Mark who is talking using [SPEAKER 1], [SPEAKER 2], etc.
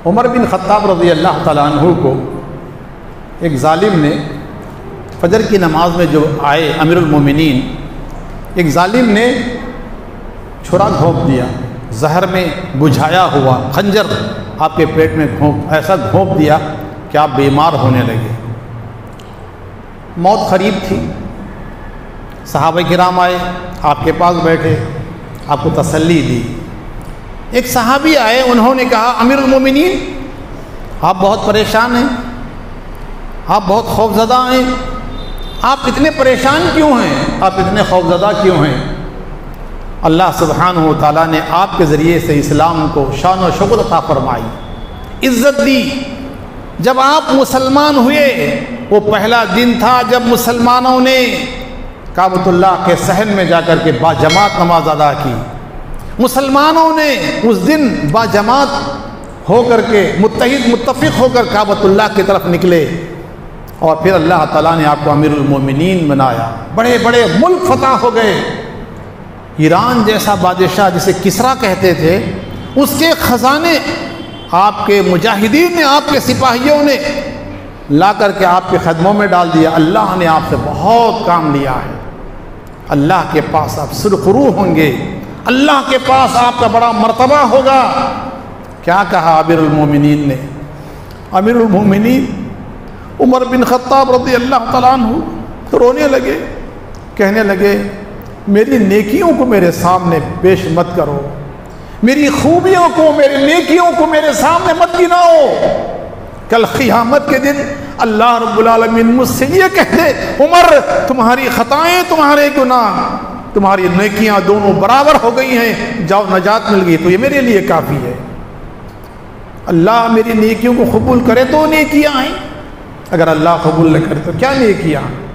[SPEAKER 1] उमर बिन ख़त्ताब रज़ी अल्लाह ताला अन्हु को एक ज़ालिम ने फजर की नमाज में जो आए अमीरुल मोमिनीन, एक ज़ालिम ने छुरा घोंप दिया, जहर में बुझाया हुआ खंजर आपके पेट में ऐसा घोंप दिया कि आप बीमार होने लगे। मौत करीब थी। सहाबा किराम आए, आपके पास बैठे, आपको तसल्ली दी। एक सहाबी आए, उन्होंने कहा अमीरुल मोमिनीन आप बहुत परेशान हैं, आप बहुत खौफज़दा हैं, आप इतने परेशान क्यों हैं, आप इतने खौफज़दा क्यों हैं? अल्लाह सुब्हानहू व तआला ने आपके ज़रिए से इस्लाम को शान और शौकत अता फरमाई, इज़्ज़त दी। जब आप मुसलमान हुए, वो पहला दिन था जब मुसलमानों ने काबतुल्लाह के सहन में जाकर के बाजमात नमाज अदा की। मुसलमानों ने उस दिन बाजमात होकर के मुत्तफ़िक़ होकर काबतुल्लाह की तरफ निकले और फिर अल्लाह ताला ने आपको अमीरुल मोमिनीन बनाया। बड़े बड़े मुल्क फतह हो गए। ईरान जैसा बादशाह जिसे किसरा कहते थे, उसके ख़जाने आपके मुजाहिदीन ने, आपके सिपाहियों ने ला करके आपके ख़दमों में डाल दिया। अल्लाह ने आपसे बहुत काम लिया है। अल्लाह के पास आप सुरखरू होंगे, अल्लाह के पास आपका बड़ा मर्तबा होगा। क्या कहा अमीरुल मोमिनीन ने? अमीरुल मोमिनीन उमर बिन ख़त्ताब रज़ी अल्लाह तआला अन्हु तो रोने लगे, कहने लगे मेरी नेकियों को मेरे सामने पेश मत करो, मेरी खूबियों को, मेरी नेकियों को मेरे सामने मत गिनाओ। कल क़ियामत के दिन अल्लाह रब्बुल आलमीन मुझसे ये कह दे, उमर तुम्हारी ख़ताएँ, तुम्हारे गुनाह, तुम्हारी नेकियां दोनों बराबर हो गई हैं, जाओ नजात मिल गई, तो ये मेरे लिए काफ़ी है। अल्लाह मेरी नेकियों को कबूल करे तो नेकियां हैं, अगर अल्लाह कबूल न करे तो क्या नेकियां।